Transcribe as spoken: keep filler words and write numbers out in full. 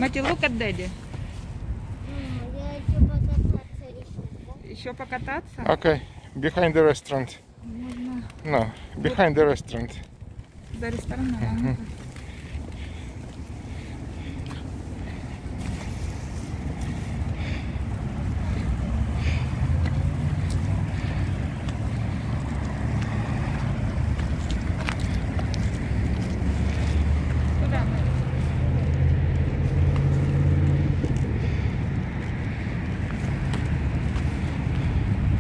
Matthew, look at Daddy. Я хочу покататься еще. Еще покататься? Okay, behind the restaurant. Можно No, behind the restaurant. до ресторана. Ладно.